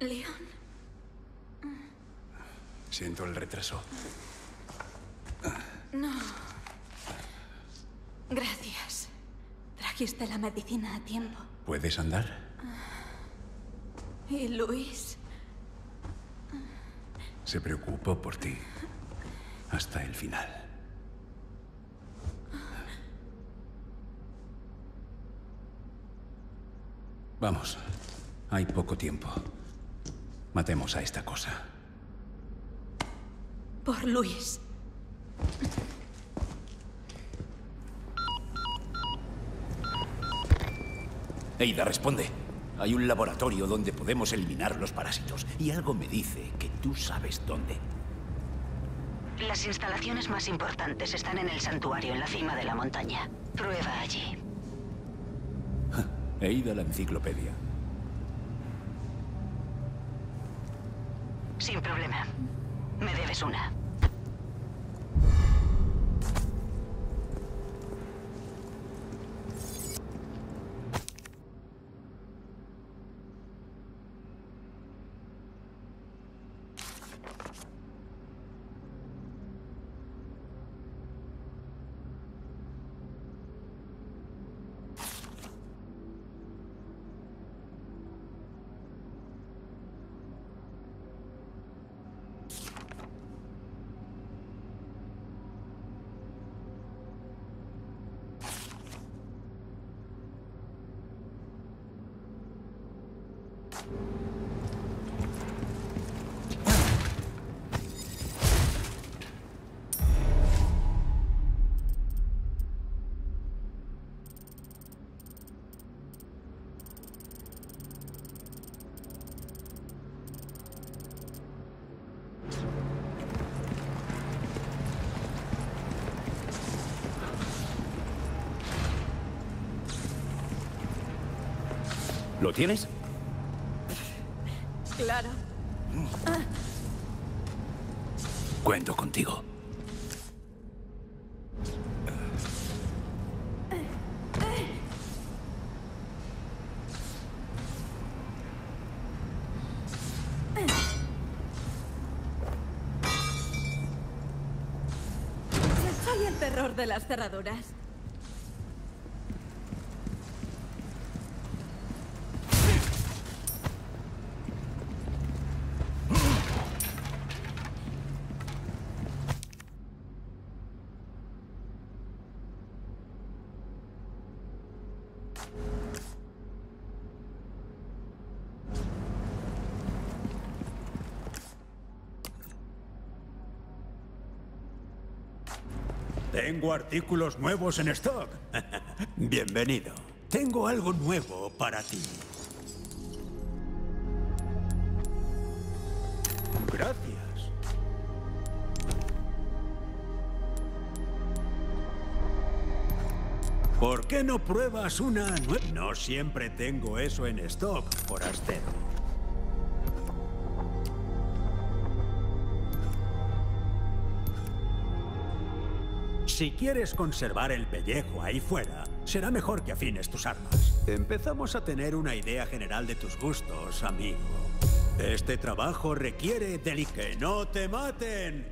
Leon. Siento el retraso. No. Gracias. Trajiste la medicina a tiempo. ¿Puedes andar? ¿Y Luis? Se preocupó por ti. Hasta el final. Vamos. Hay poco tiempo. Matemos a esta cosa. Por Luis. Ada, responde. Hay un laboratorio donde podemos eliminar los parásitos. Y algo me dice que tú sabes dónde. Las instalaciones más importantes están en el santuario, en la cima de la montaña. Prueba allí. Ada, la enciclopedia. Sin problema. Me debes una. ¿Lo tienes? Claro. Cuento contigo. Soy el terror de las cerraduras. Tengo artículos nuevos en stock. Bienvenido. Tengo algo nuevo para ti. Gracias. ¿Por qué no pruebas una nueva? No siempre tengo eso en stock, forastero. Si quieres conservar el pellejo ahí fuera, será mejor que afines tus armas. Empezamos a tener una idea general de tus gustos, amigo. Este trabajo requiere de que no te maten.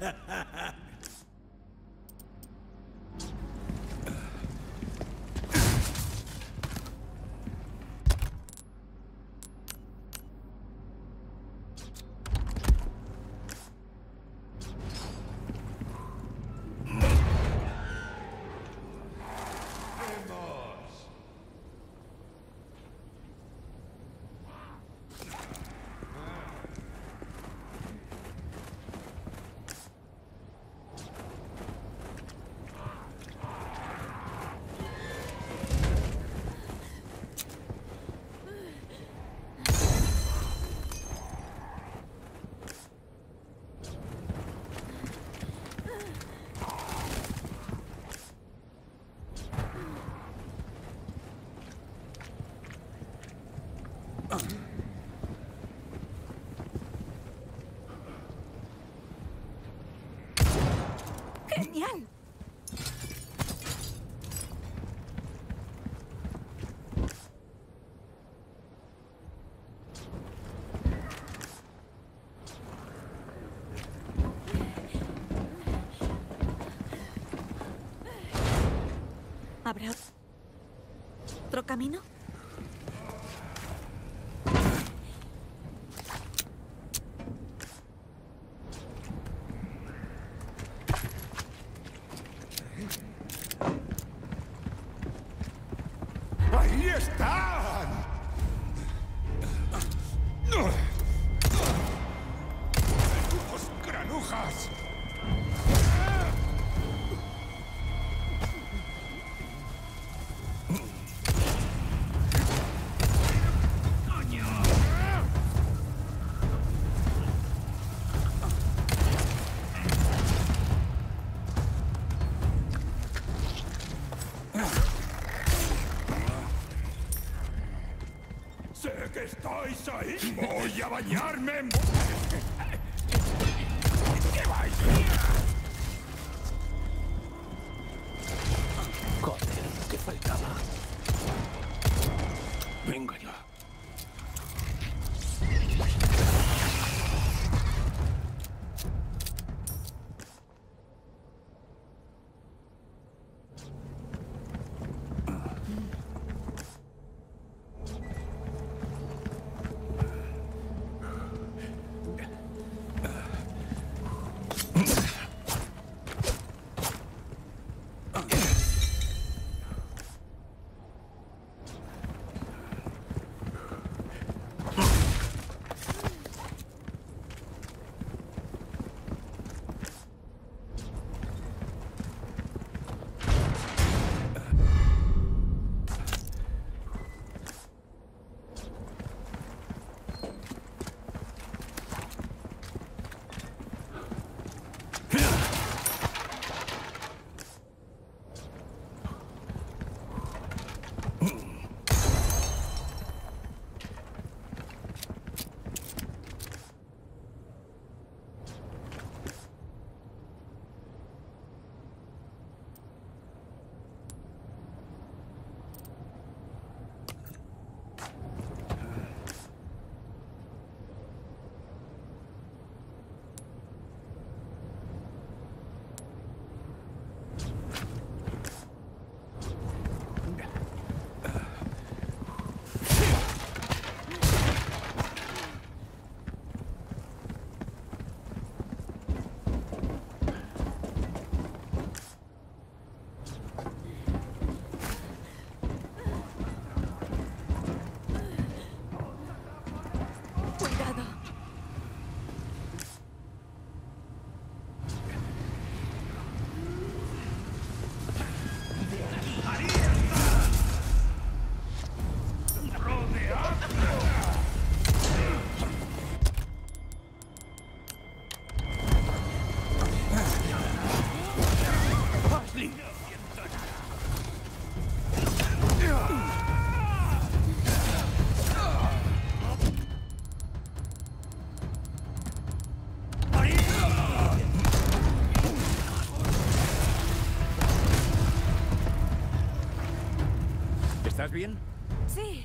¡Genial! ¿Habrá otro camino? ¡Ahí están! ¡Los granujas! ¡Sé que estáis ahí! ¡Voy a bañarme! ¿Qué vais? Joder, lo que faltaba. Venga ya. ¿Estás bien? Sí.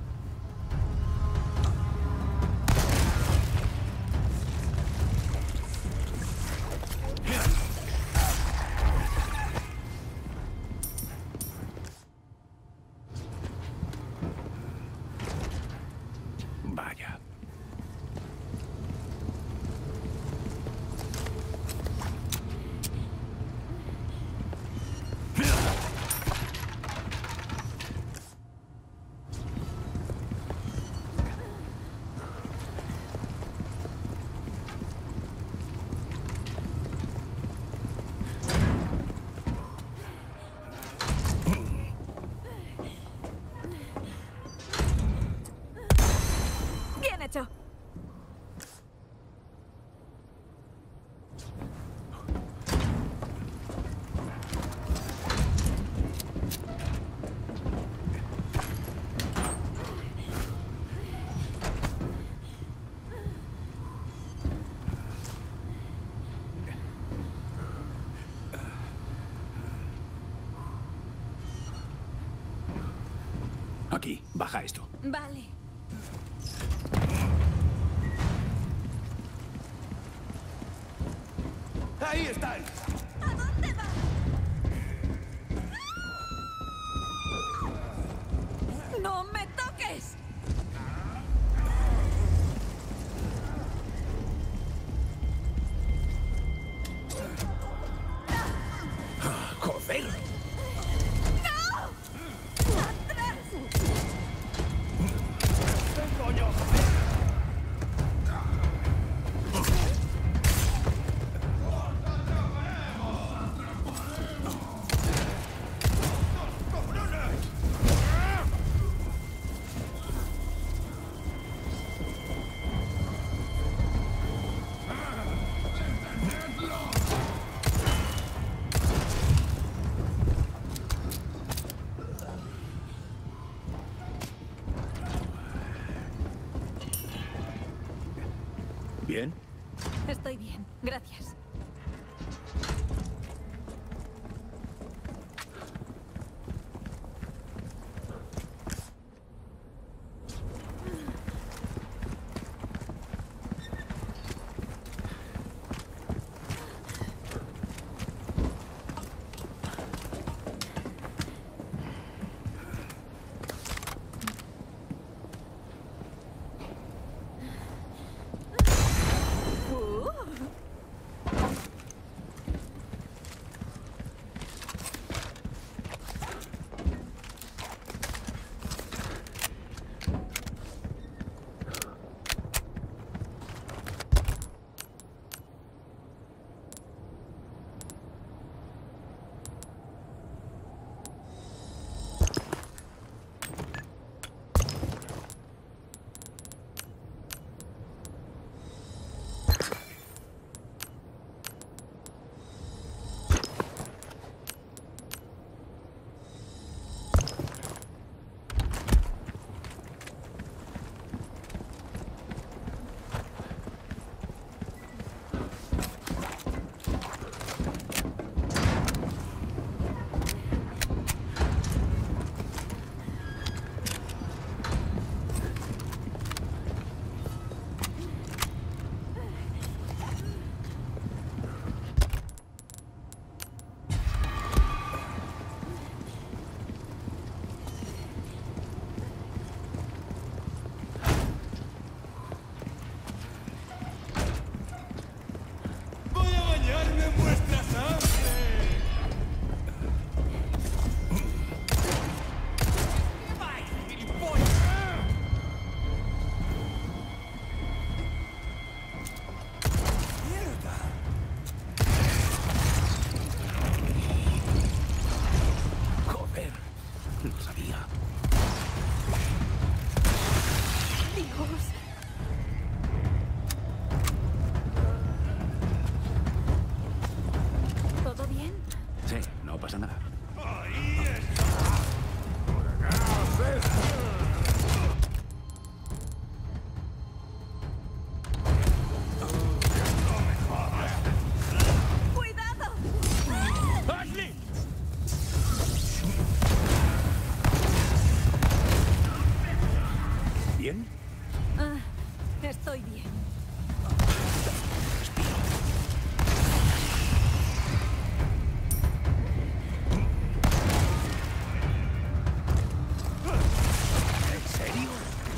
Vaya. Bien hecho. Aquí, baja esto. Vale. ¡Ahí están! ¿A dónde va? bien? Estoy bien, gracias. Lo sabía. Dios. ¿Todo bien? Sí, no pasa nada. ¡Ahí está! ¡Cuidado! ¡Ashley! ¿Bien? Ah, estoy bien. ¿En serio?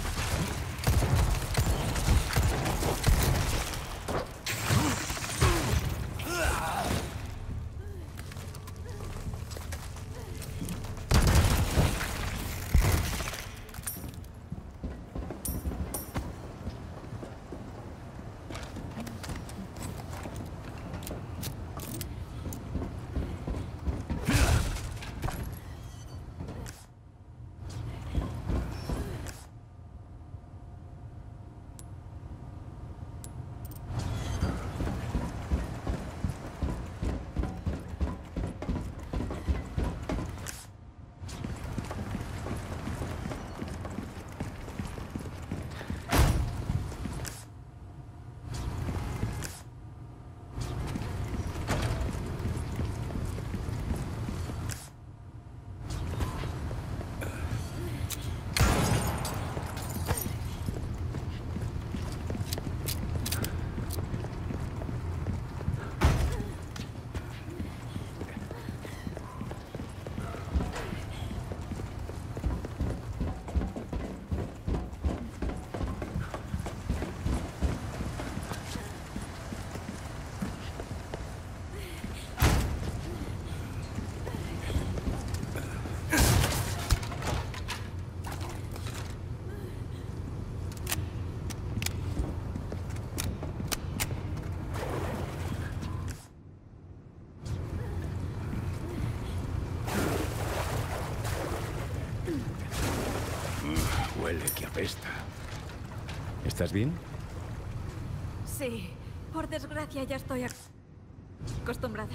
Huele que apesta. ¿Estás bien? Sí, por desgracia ya estoy acostumbrada.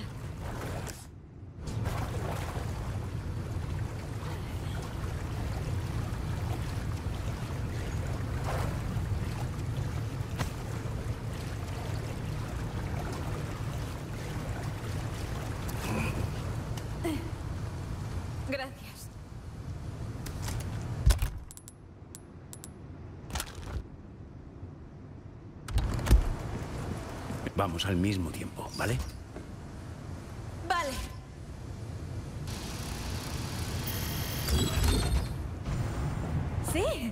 Gracias. Vamos al mismo tiempo, ¿vale? Vale. Sí.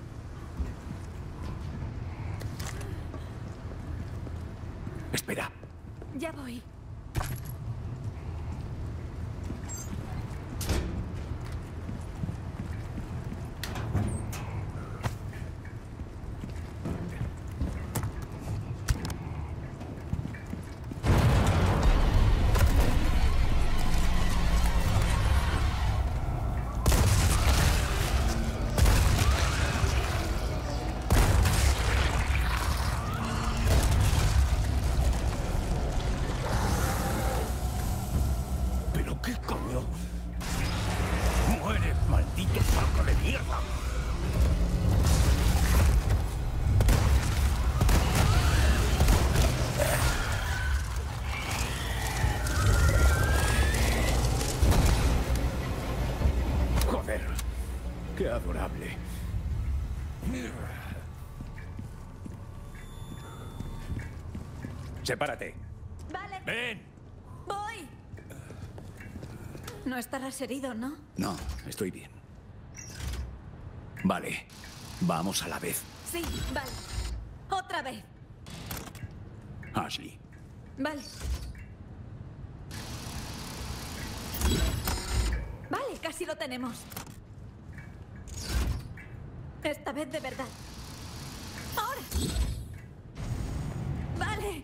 Espera. Ya voy. ¿Pero qué coño? ¡Muere, maldito saco de mierda! Joder, qué adorable. Sepárate. Vale. ¡Ven! Voy. No estarás herido, ¿no? No, estoy bien. Vale, vamos a la vez. Sí, vale. Otra vez. Ashley, Vale. Vale, casi lo tenemos. Esta vez de verdad. ¡Ahora! Vale.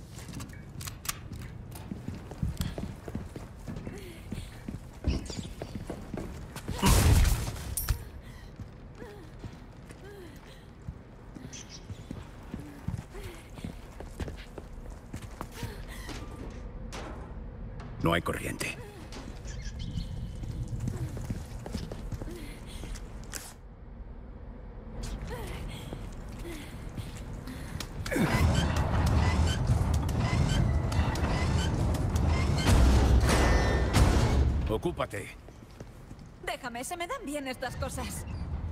no hay corriente. Ocúpate. Déjame, se me dan bien estas cosas.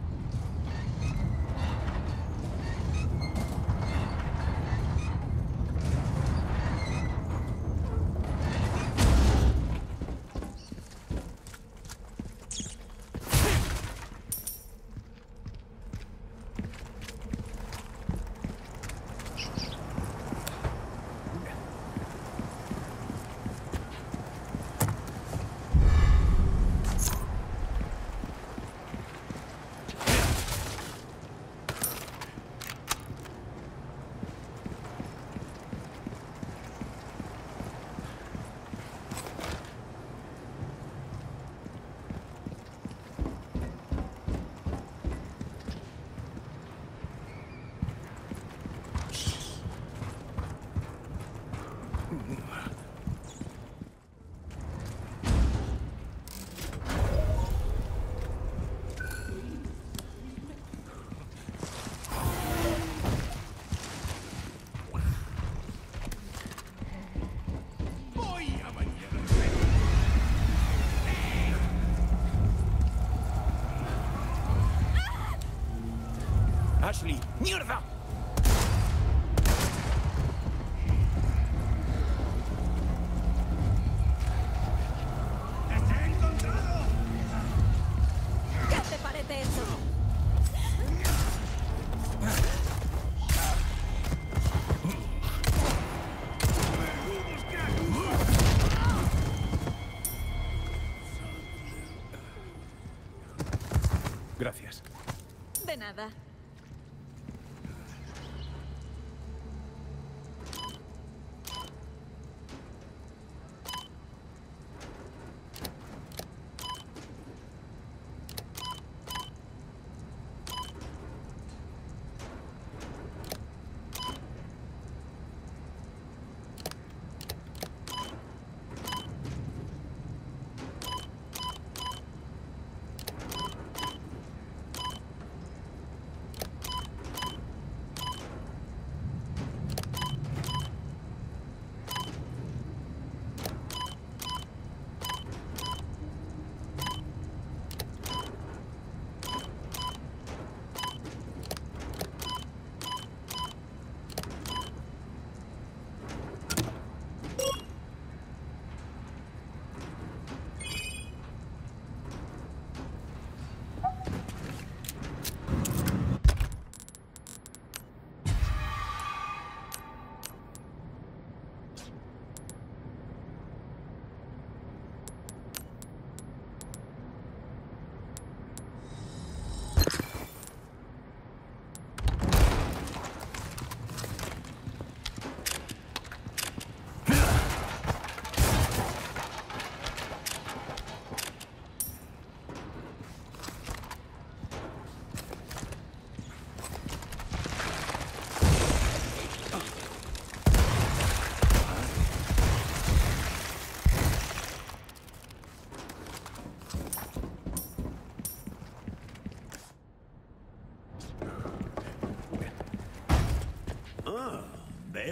Ashley, ¡mierda! ¡Te he encontrado! ¿Qué te parece eso? Gracias. De nada.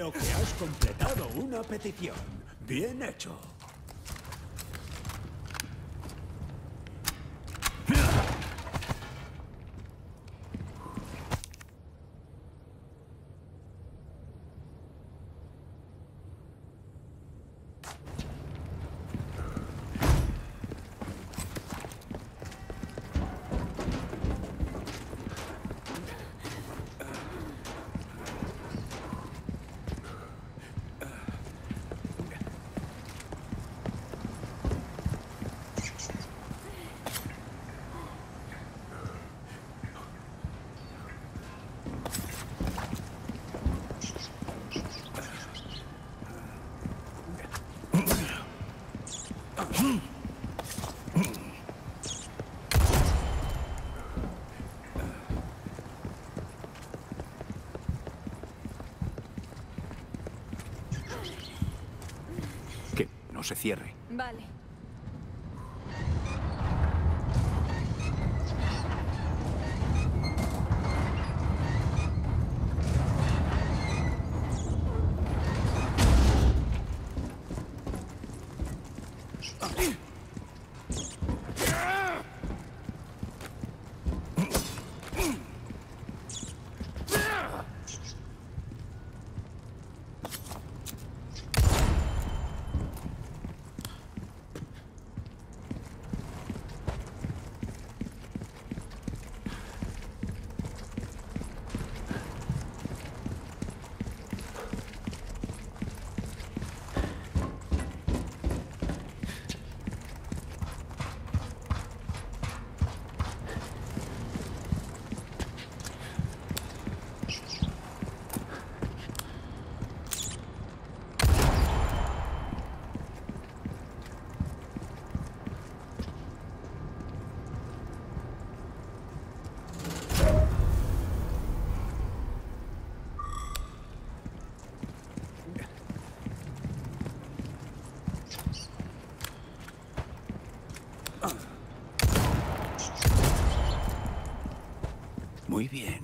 Veo que has completado una petición. Bien hecho. Que no se cierre. Vale. Muy bien.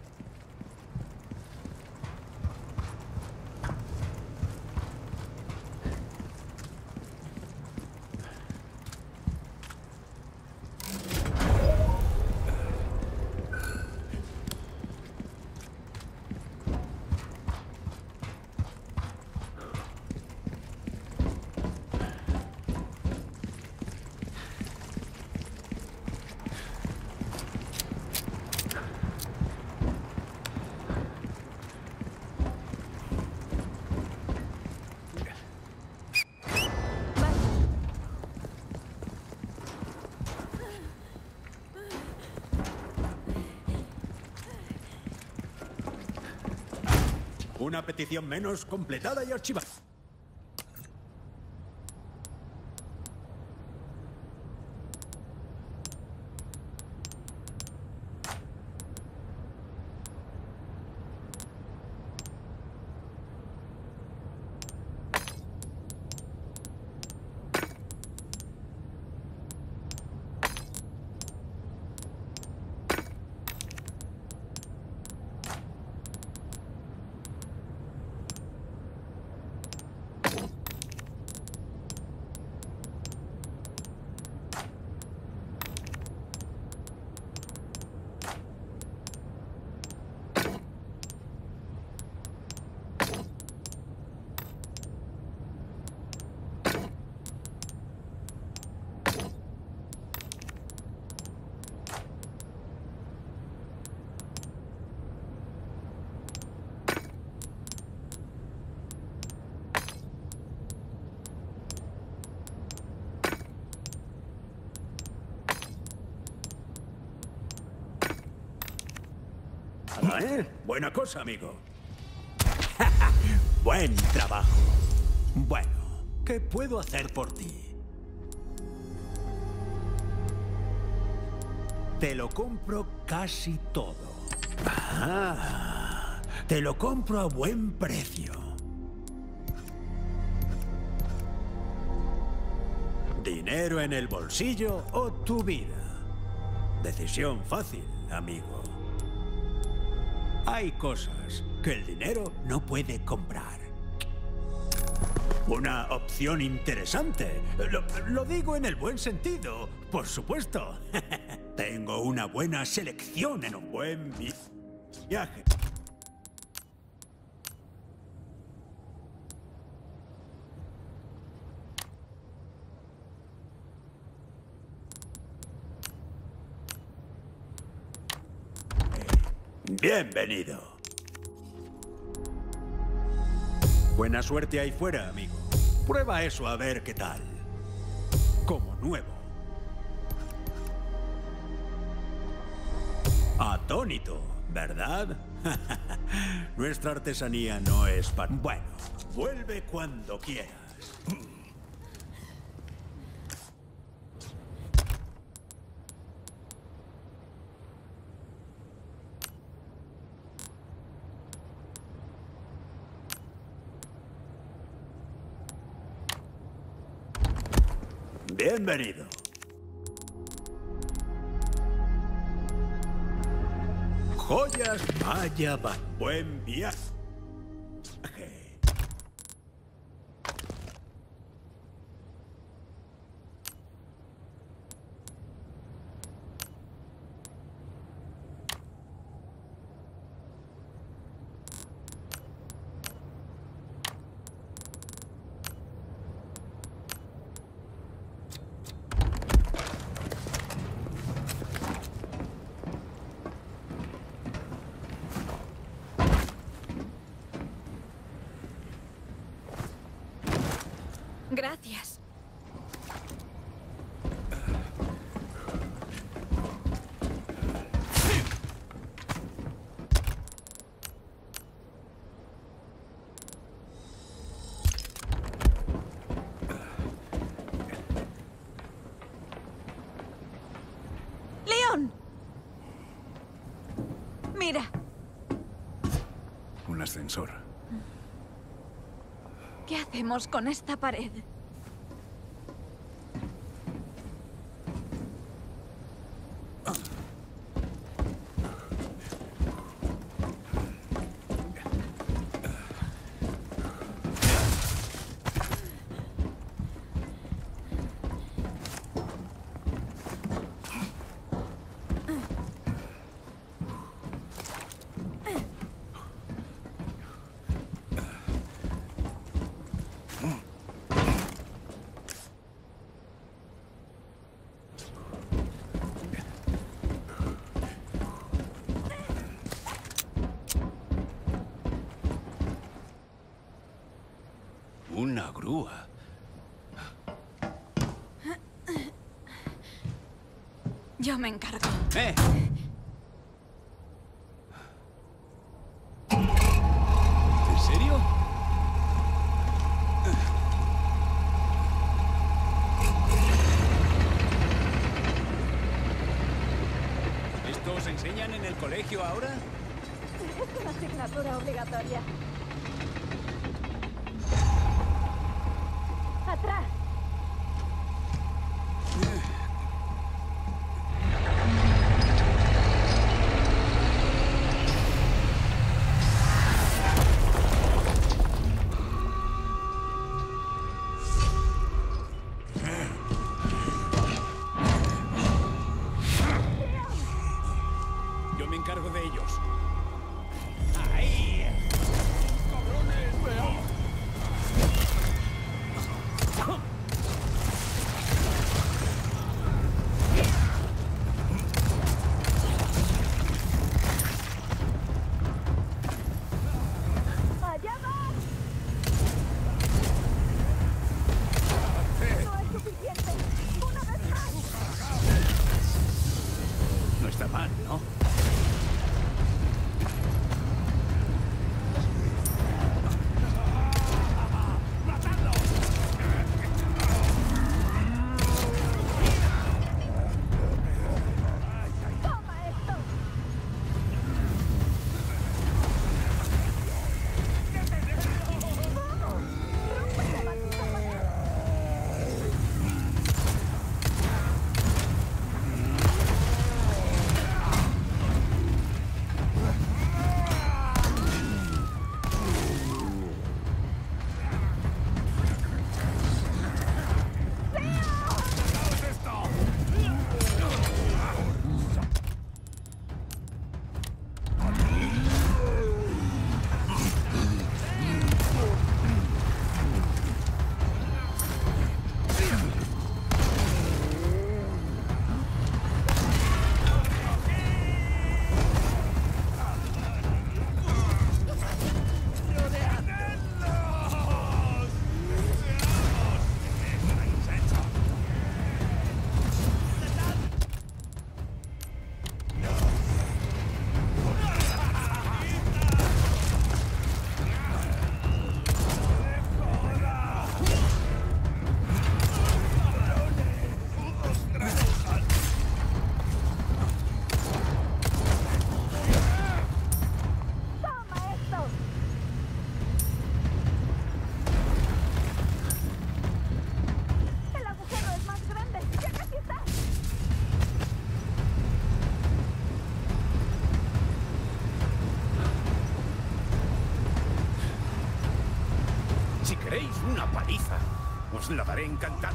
Una petición menos completada y archivada. Buena cosa, amigo. Buen trabajo. Bueno, ¿qué puedo hacer por ti? Te lo compro casi todo. Ah, te lo compro a buen precio. ¿Dinero en el bolsillo o tu vida? Decisión fácil, amigo. Hay cosas que el dinero no puede comprar. Una opción interesante. Lo digo en el buen sentido, por supuesto. Tengo una buena selección en un buen viaje. Bienvenido. Buena suerte ahí fuera, amigo. Prueba eso a ver qué tal. Como nuevo. Atónito, ¿verdad? Nuestra artesanía no es para... Bueno, vuelve cuando quieras. Bienvenido. Joyas, vaya, buen viaje. Gracias. ¡Leon! Mira. Un ascensor. ¿Qué hacemos con esta pared? Una grúa. Yo me encargo. ¡Eh! ¿En serio? ¿Esto os enseñan en el colegio ahora? Es una asignatura obligatoria. ¡Atrás! Yo me encargo de ellos. ¡Ahí! ¡Cabrones! ¡Veamos! ¡Allá va! No es suficiente. ¡Una vez más! No está mal, ¿no? ¡Toma esto! una paliza. Os la daré encantado.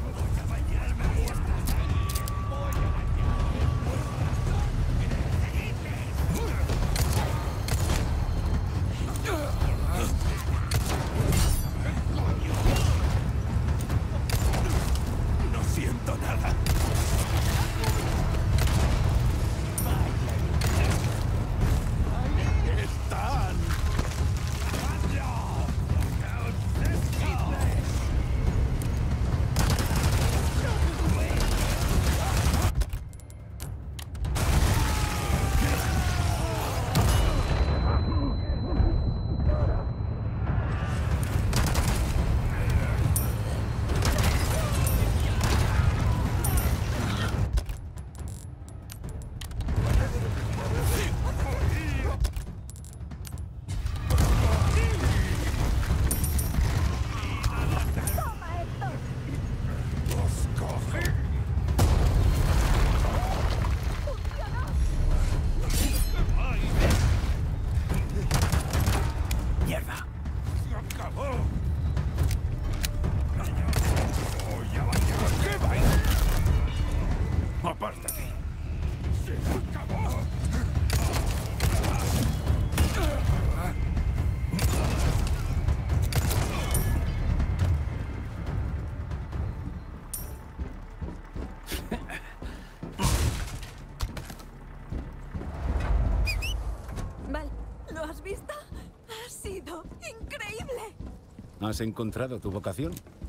No siento nada. Ahí están. ¡Apártate! ¡Se acabó! Val, ¿lo has visto? Ha sido increíble. ¿Has encontrado tu vocación?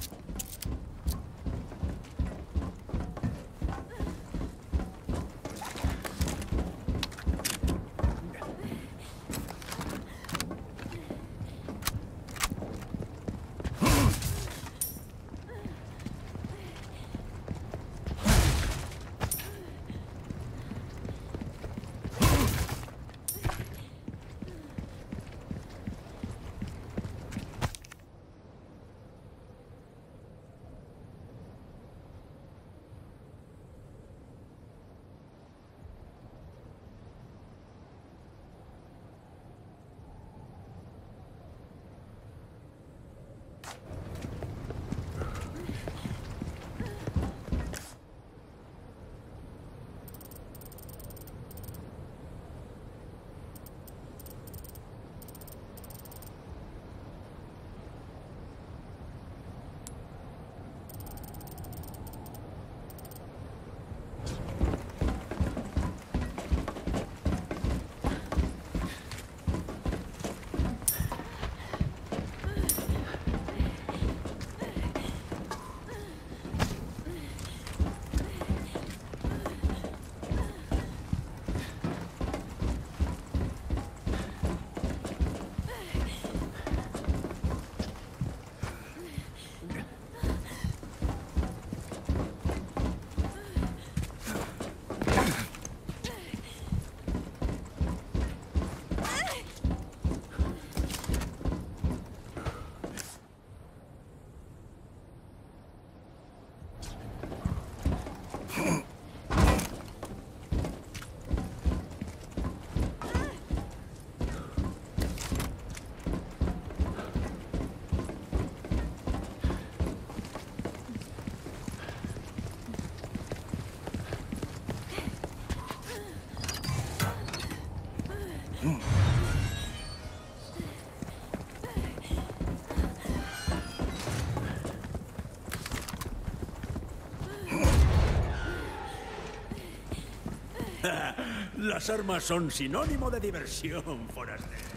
Las armas son sinónimo de diversión, forastero.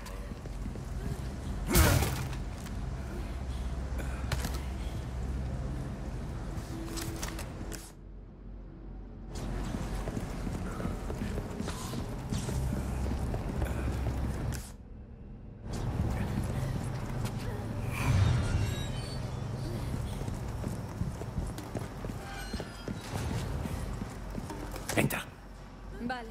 Entra. Vale.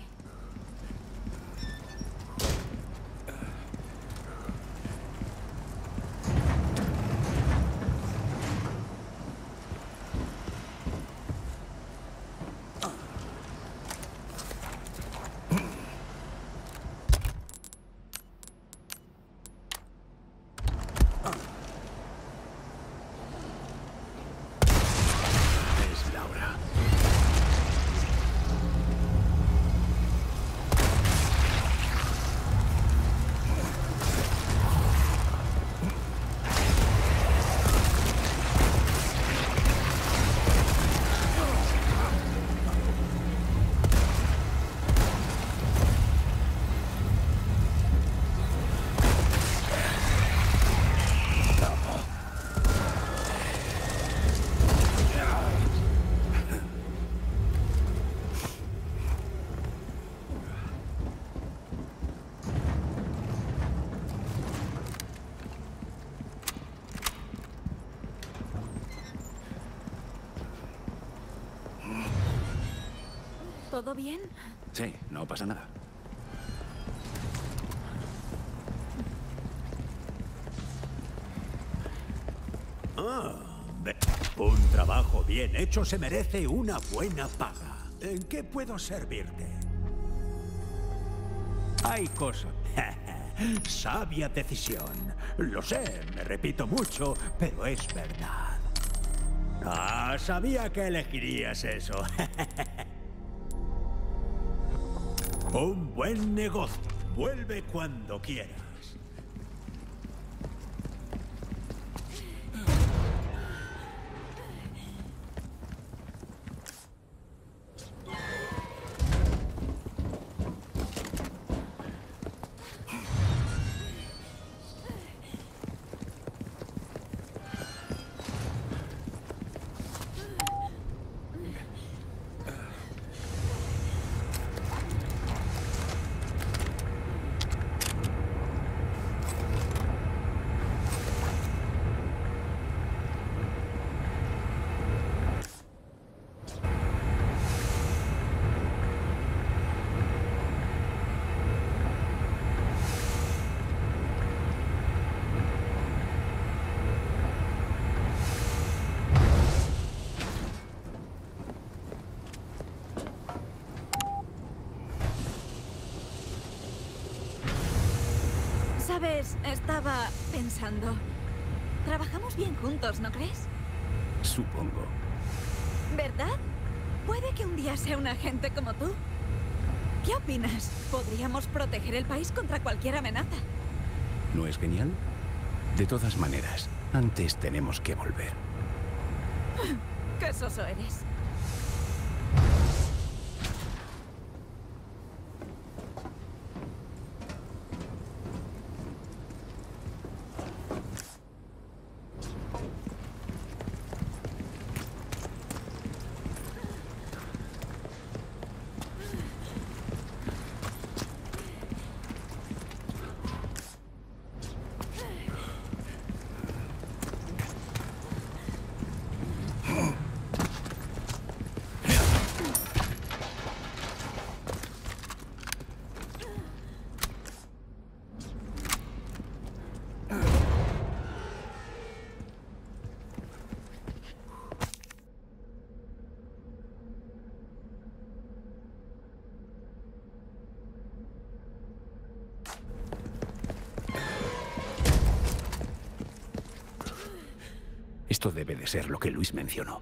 ¿Todo bien? Sí, no pasa nada. Un trabajo bien hecho se merece una buena paga. ¿En qué puedo servirte? Hay cosas. Sabia decisión. Lo sé, me repito mucho, pero es verdad. Ah, sabía que elegirías eso. Un buen negocio. Vuelve cuando quieras. Sabes, estaba pensando... Trabajamos bien juntos, ¿no crees? Supongo. ¿Verdad? Puede que un día sea un agente como tú. ¿Qué opinas? Podríamos proteger el país contra cualquier amenaza. ¿No es genial? De todas maneras, antes tenemos que volver. ¡Qué soso eres! Esto debe de ser lo que Luis mencionó.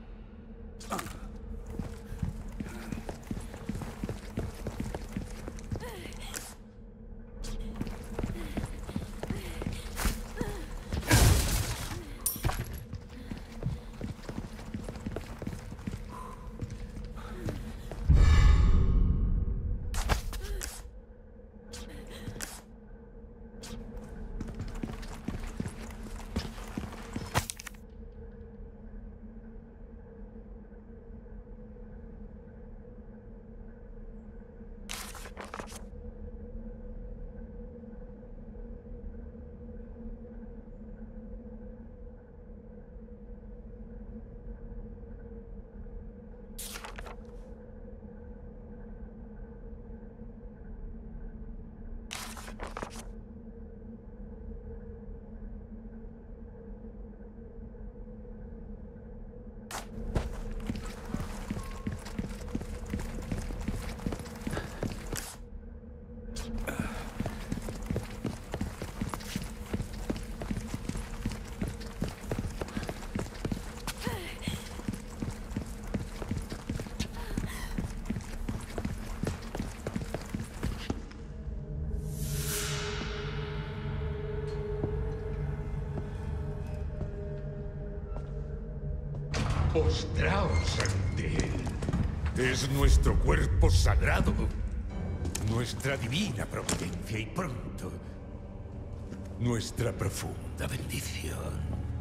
Postraos ante él. Es nuestro cuerpo sagrado, nuestra divina providencia y pronto nuestra profunda bendición.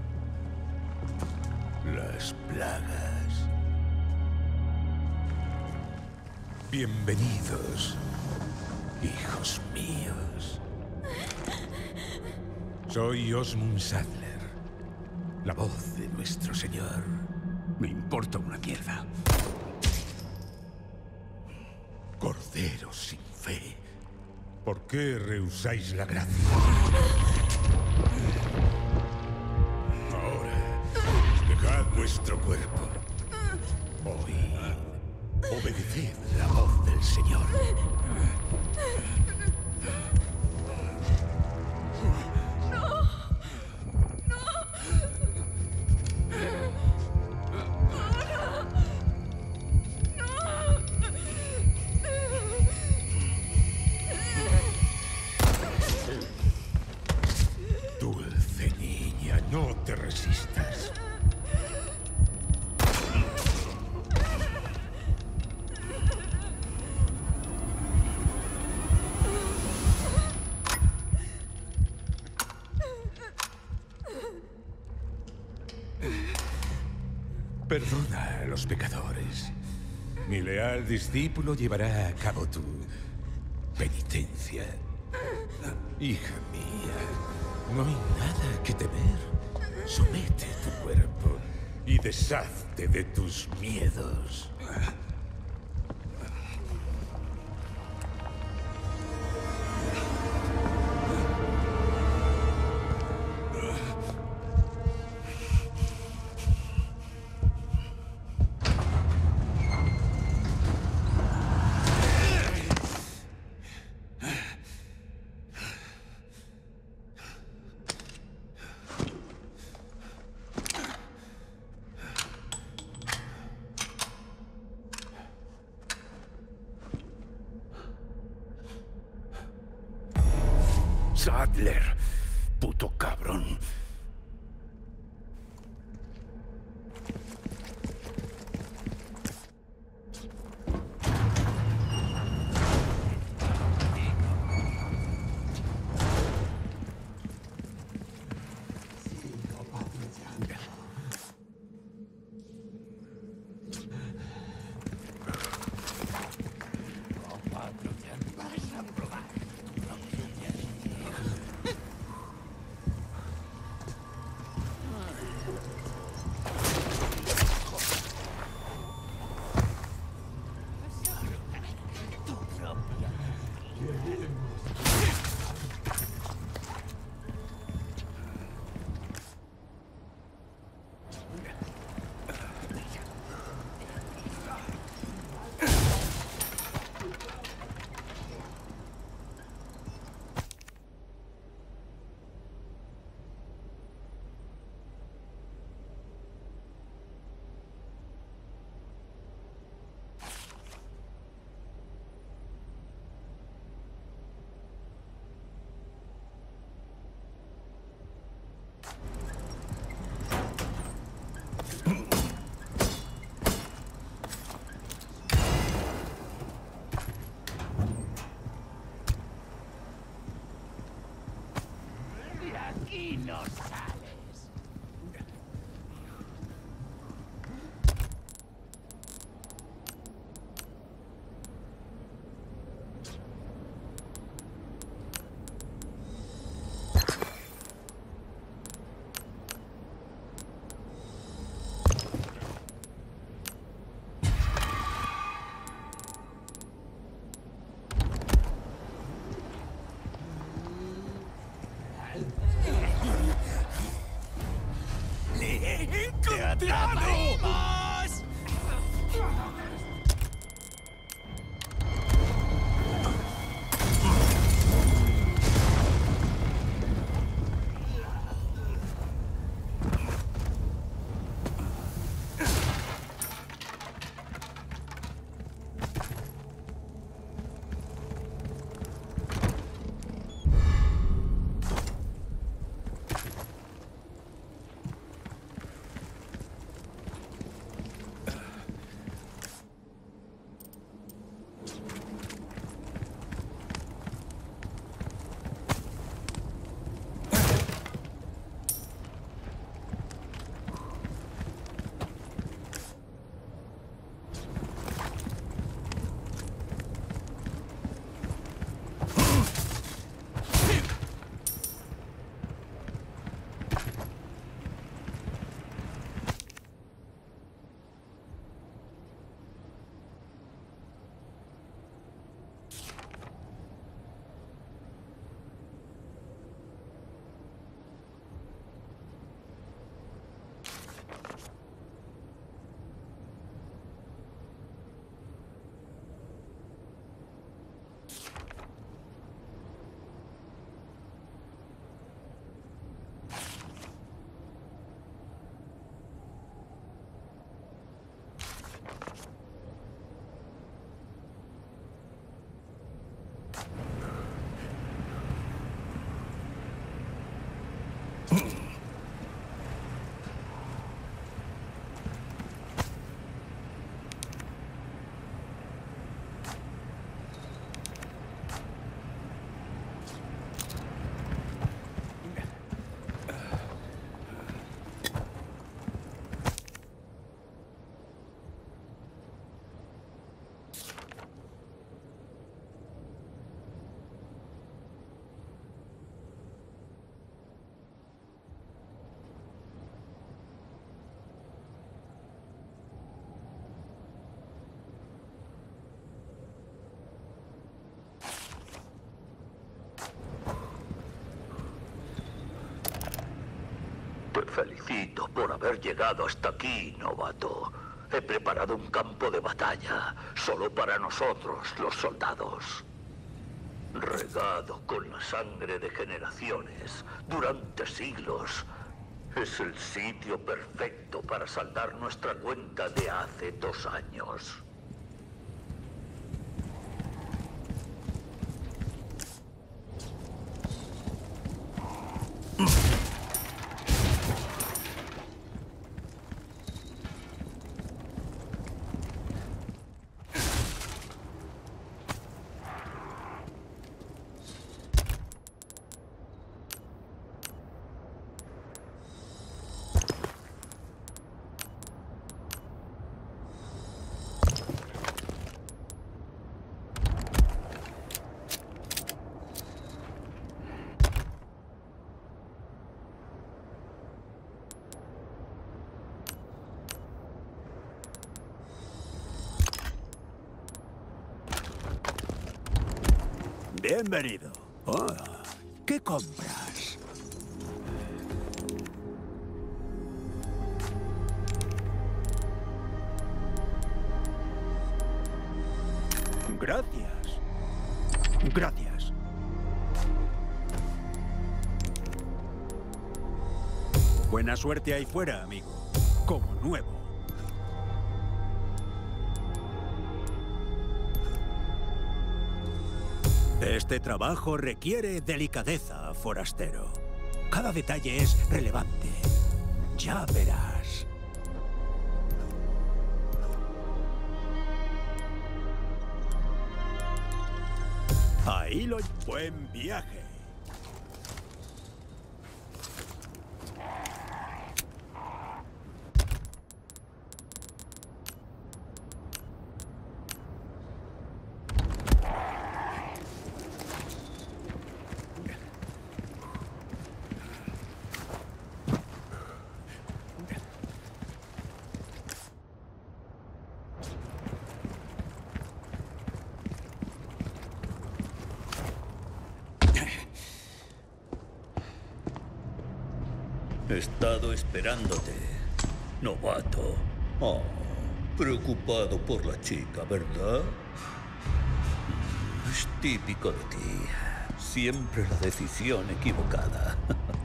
Las plagas. Bienvenidos, hijos míos. Soy Osmund Saddler, la voz de nuestro señor. Me importa una mierda. Corderos sin fe. ¿Por qué rehusáis la gracia? Ahora, dejad vuestro cuerpo. Oíd. Obedeced la voz del Señor. Dulce niña, no te resistas. Perdona a los pecadores. Mi leal discípulo llevará a cabo tu penitencia. Hija mía, no hay nada que temer. Somete tu cuerpo y deshazte de tus miedos. Sadler, puto cabrón. felicito por haber llegado hasta aquí, novato. He preparado un campo de batalla, solo para nosotros, los soldados. Regado con la sangre de generaciones, durante siglos. Es el sitio perfecto para saldar nuestra cuenta de hace 2 años. Bienvenido. Oh, ¿qué compras? Gracias. Gracias. Buena suerte ahí fuera, amigo. Como nuevo. Este trabajo requiere delicadeza, forastero. Cada detalle es relevante. Ya verás. Ahí lo... Buen viaje. He estado esperándote, novato. Oh, preocupado por la chica, ¿verdad? Es típico de ti. Siempre la decisión equivocada.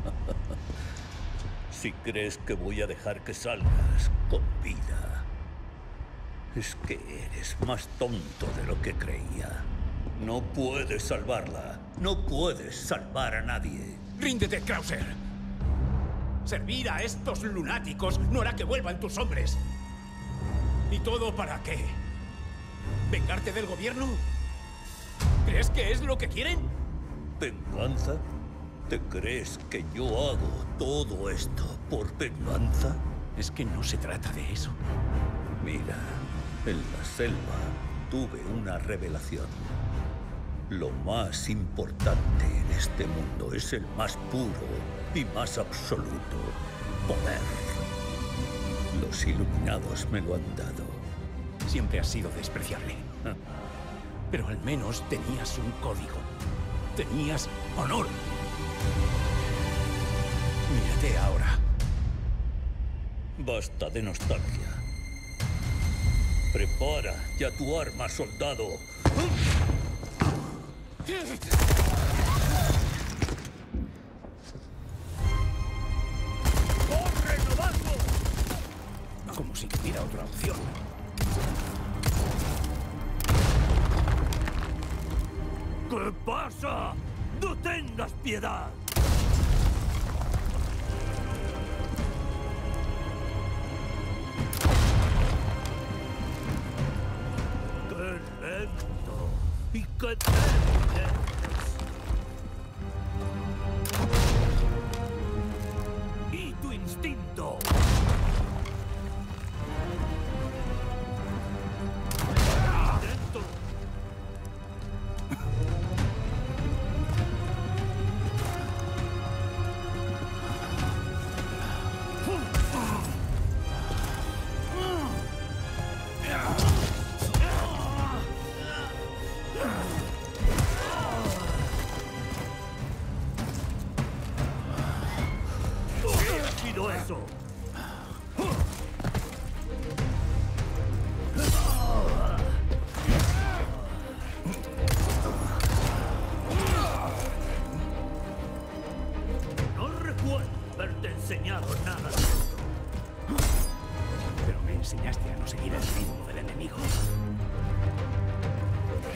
Si crees que voy a dejar que salgas con vida, es que eres más tonto de lo que creía. No puedes salvarla. No puedes salvar a nadie. ¡Ríndete, Krauser! Servir a estos lunáticos no hará que vuelvan tus hombres. ¿Y todo para qué? ¿Vengarte del gobierno? ¿Crees que es lo que quieren? ¿Venganza? ¿Te crees que yo hago todo esto por venganza? Es que no se trata de eso. Mira, en la selva tuve una revelación. Lo más importante en este mundo es el más puro y más absoluto poder. Los iluminados me lo han dado. Siempre has sido despreciable. Pero al menos tenías un código. Tenías honor. Mírate ahora. Basta de nostalgia. Prepara ya tu arma, soldado. ¡Corre, novato! Como si tuviera otra opción. ¿Qué pasa? ¡No tengas piedad! ¡Qué lento! ¡Y qué débil eres! ¡Y tu instinto! ¡Lento!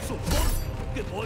Supongo que voy.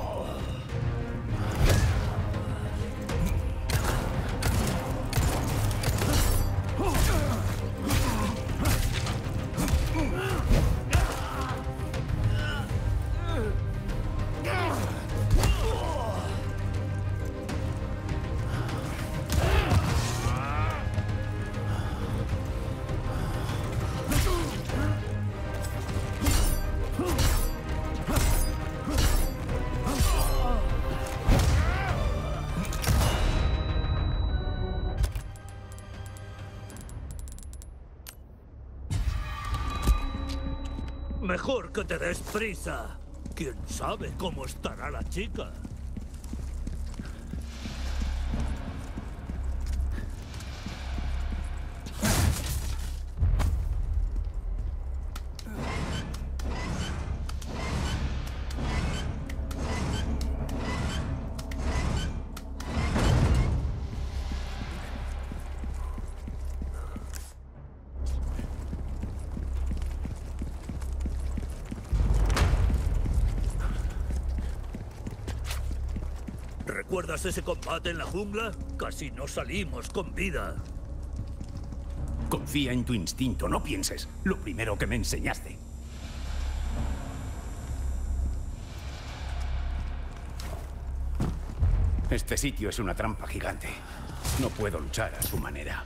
Mejor que te des prisa. ¿Quién sabe cómo estará la chica? ¿Recuerdas ese combate en la jungla? Casi no salimos con vida. Confía en tu instinto, no pienses. Lo primero que me enseñaste. Este sitio es una trampa gigante. No puedo luchar a su manera.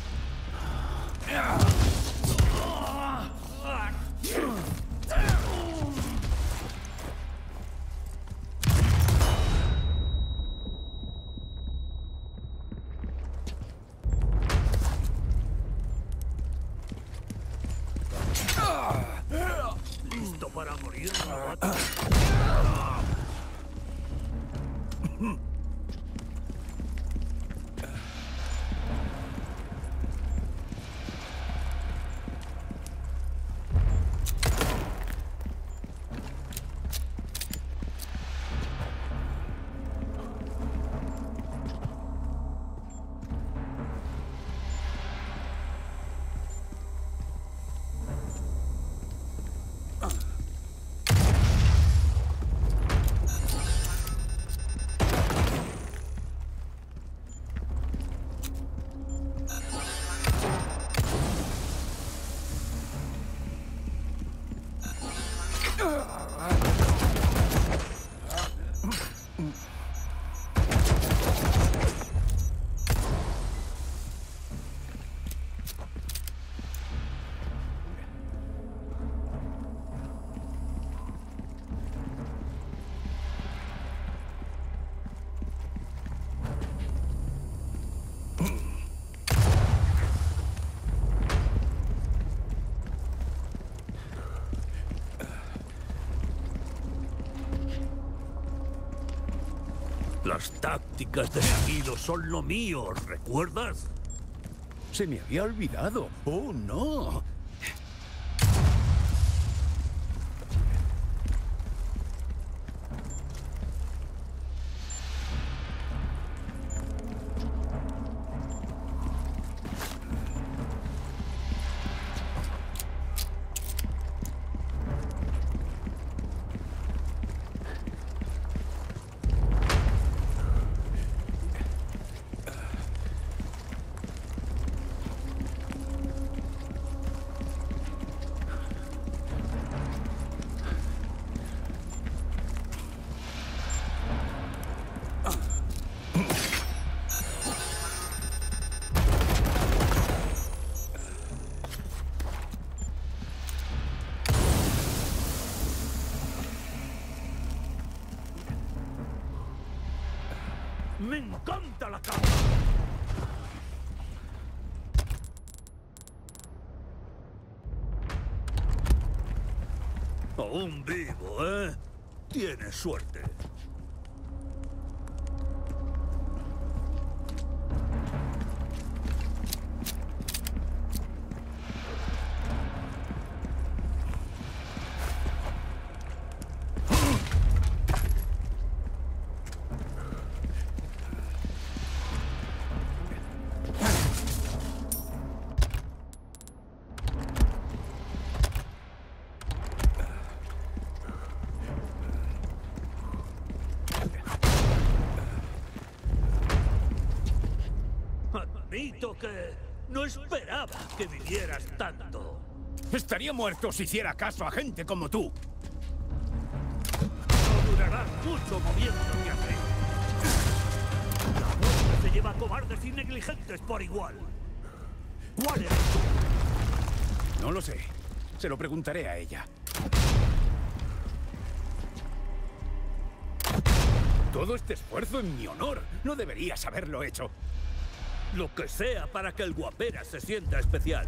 ¿Listo para morir, novato? Las tácticas de sigilo son lo mío, ¿recuerdas? Se me había olvidado. ¡Oh, no! ¡Me encanta la cama! Aún vivo, ¿eh? Tienes suerte. admito que no esperaba que vivieras tanto. Estaría muerto si hiciera caso a gente como tú. No durarás mucho moviéndote así. La muerte se lleva a cobardes y negligentes por igual. ¿Cuál eres tú? No lo sé. Se lo preguntaré a ella. Todo este esfuerzo en mi honor. No deberías haberlo hecho. Lo que sea para que el guapera se sienta especial.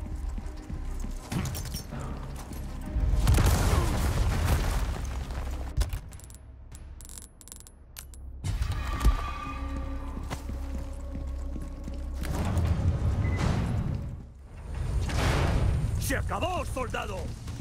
¡Se acabó, soldado!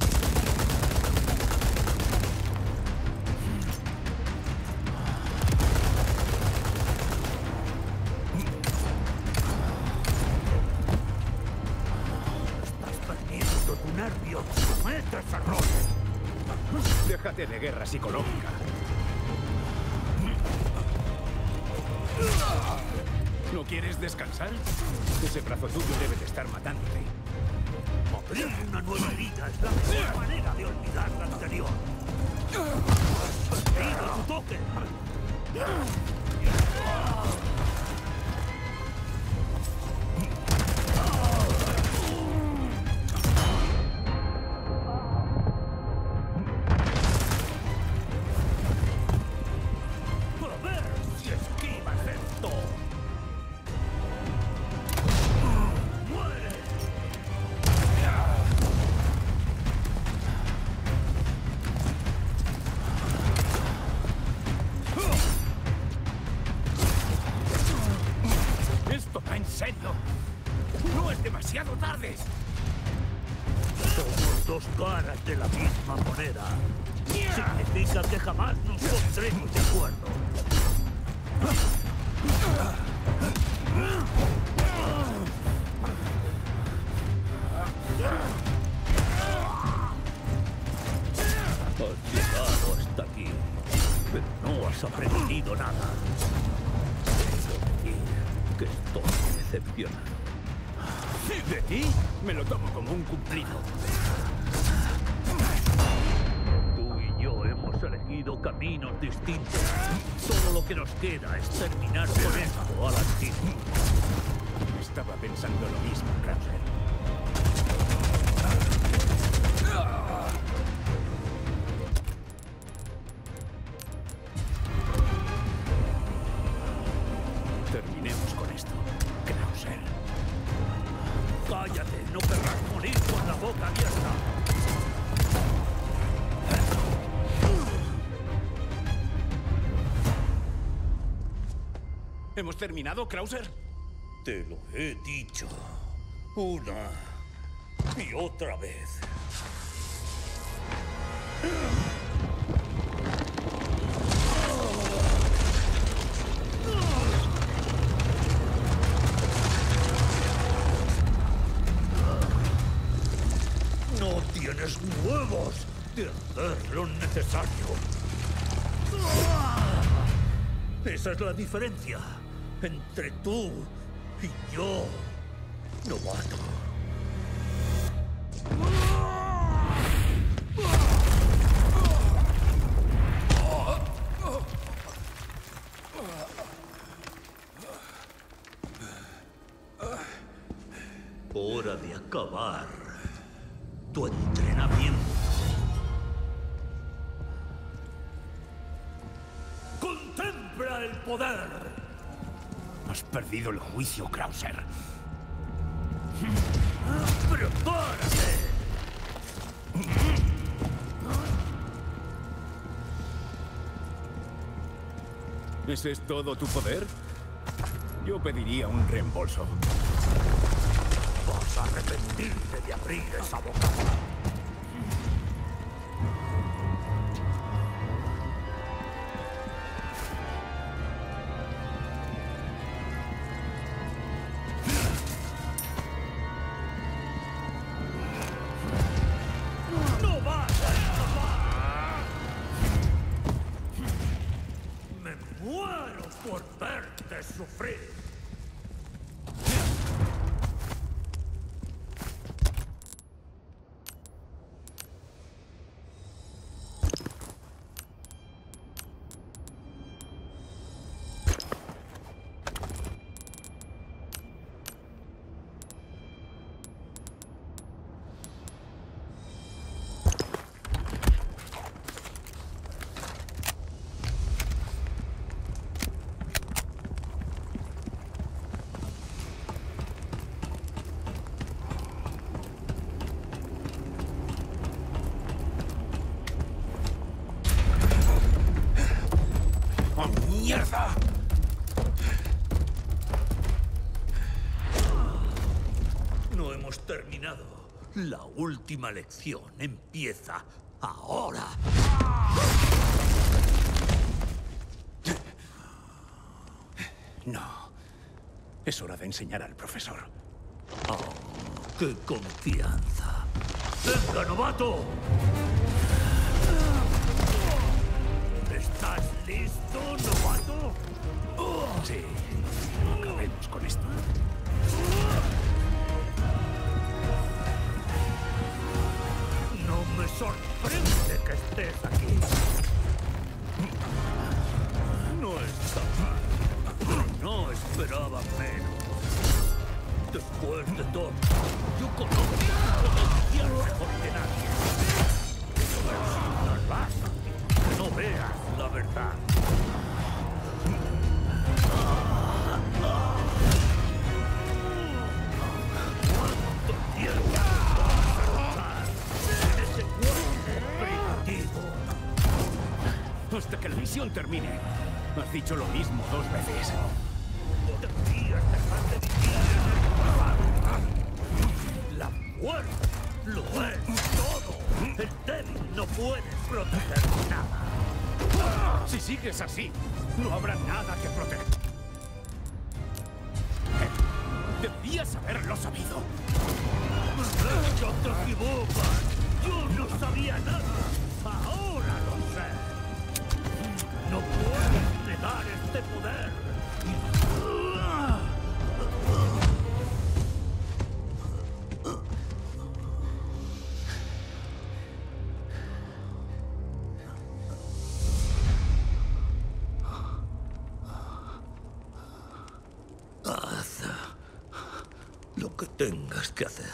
Nervios, cometes errores. Déjate de guerra psicológica. ¿No quieres descansar? Ese brazo tuyo debe de estar matándote. Abrir una nueva herida es la mejor manera de olvidar la anterior. Has perdido tu toque. ¡No es demasiado tarde! Somos dos caras de la misma moneda. Significa que jamás nos pondremos de acuerdo. Has llegado hasta aquí, pero no has aprendido nada. Que estoy decepcionado. ¿De ti? Me lo tomo como un cumplido. Tú y yo hemos elegido caminos distintos. Todo lo que nos queda es terminar con esto al antiguo. Estaba pensando lo mismo, Krauser. Terminemos con esto, Krauser. Cállate, no querrás morir con la boca abierta. ¿Hemos terminado, Krauser? Te lo he dicho una y otra vez. No tienes huevos de hacer lo necesario. Esa es la diferencia entre tú y yo, novato. Hora de acabar tu entrenamiento. ¡Contempla el poder! Has perdido el juicio, Krauser. ¡Prepárate! ¿Ese es todo tu poder? Yo pediría un reembolso. Vas a arrepentirte de abrir esa boca. ¡No vas a escapar! Me muero por verte sufrir. mierda! No hemos terminado. La última lección empieza ahora. No. Es hora de enseñar al profesor. Oh, ¡qué confianza! ¡Venga, novato! ¿Estás listo, novato? Sí. Acabemos con esto. No me sorprende que estés aquí. No está mal. No esperaba menos. Después de todo, yo conozco tu potencial mejor que nadie. No basta que no veas la verdad. ¿Cuánto tiempo vas a luchar en ese cuerpo primitivo? Hasta que la misión termine. Has dicho lo mismo 2 veces. Deberías dejar de vivir en el pasado. La fuerza lo es todo. El débil no puede proteger nada. Si sigues así, no habrá nada que proteger. Deberías haberlo sabido. ¡No te equivocas! Yo no sabía nada. Ahora lo sé. No puedes negar este poder. Haz lo que tengas que hacer.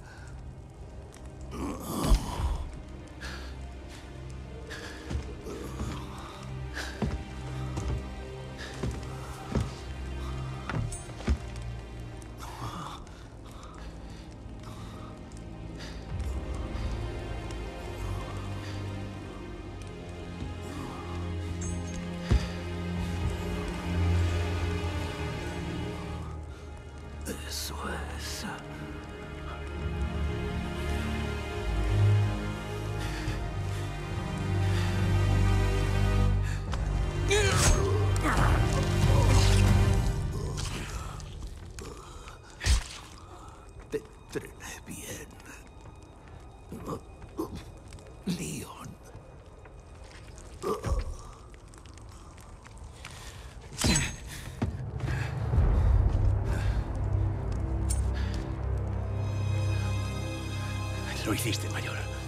Eso es. Te entrené bien. Leon. Lo hiciste, mayor.